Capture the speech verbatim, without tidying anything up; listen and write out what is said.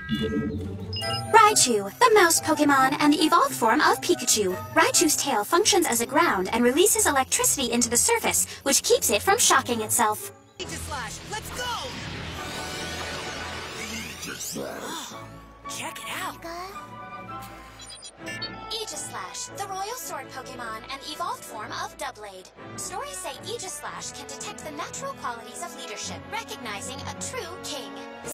Raichu, the mouse Pokemon and the evolved form of Pikachu. Raichu's tail functions as a ground and releases electricity into the surface, which keeps it from shocking itself. Aegislash, let's go! Oh, check it out. Aegislash, the royal sword Pokemon and evolved form of Doublade. Stories say Aegislash can detect the natural qualities of leadership, recognizing a true king.